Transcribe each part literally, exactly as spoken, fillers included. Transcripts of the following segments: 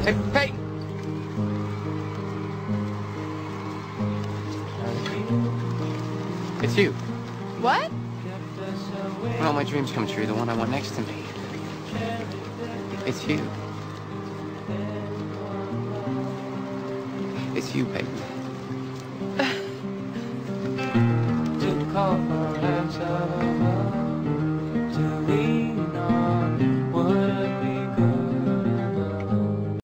Hey, Peyton! It's you. What? When all my dreams come true, the one I want next to me. It's you. It's you, Peyton. To call for answer, to lean on, would it be good?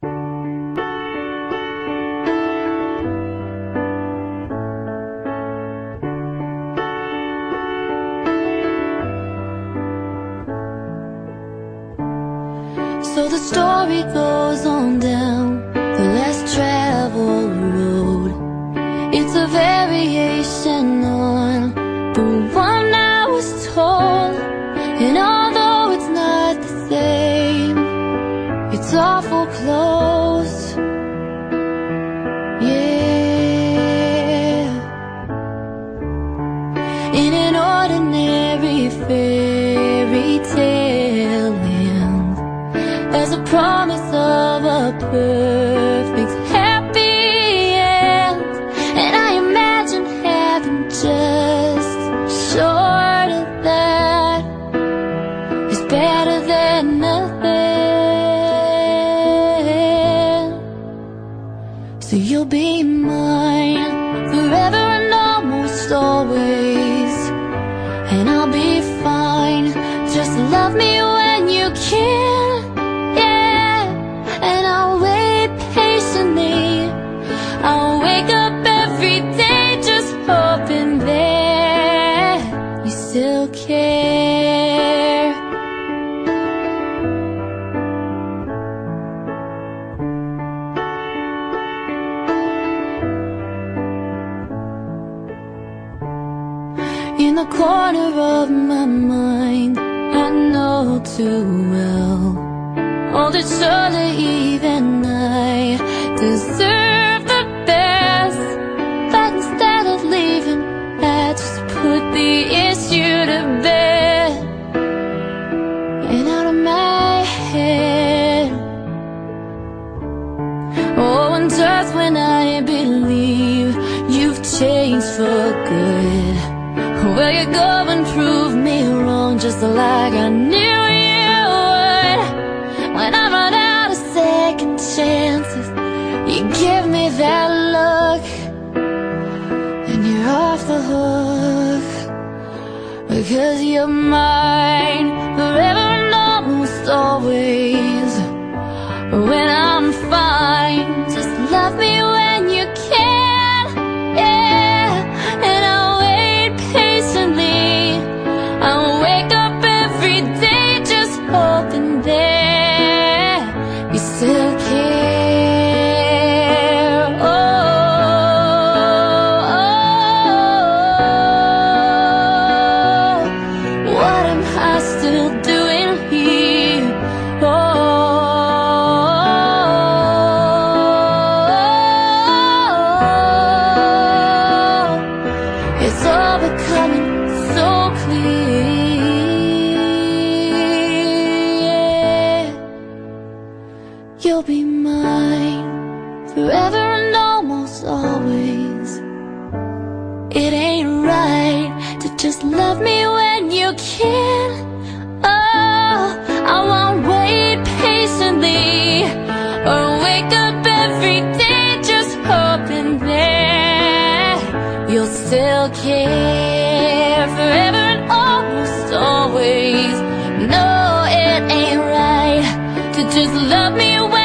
So the story goes on down the less traveled road. It's a variation on the one I was told. And although it's not the same, it's awful close. Yeah. In an ordinary fairy tale land, there's a promise of a perfect happy end. And I imagine heaven just short of that is better than nothing. So you'll be mine forever and almost always, and I'll be fine. Just love me when you can. I'll wake up every day just hoping that you still care. In the corner of my mind, I know too well, oh, that surely even I deserve the best. But instead of leaving, I just put the issue to bed and out of my head. Oh, and just when I believe you've changed for good, well, you go and prove me wrong, just like I knew you would. When I run out of second chances, you give me that look, and you're off the hook, because you're mine forever and almost always. When I'm fine, just love me when you can, yeah. And I'll wait patiently, I'll wake up every day just hoping that you still care. You'll be mine forever and almost always. It ain't right to just love me when you can. Oh, I won't wait patiently or wake up every day just hoping that you'll still care forever and almost always. No, it ain't right to just love me when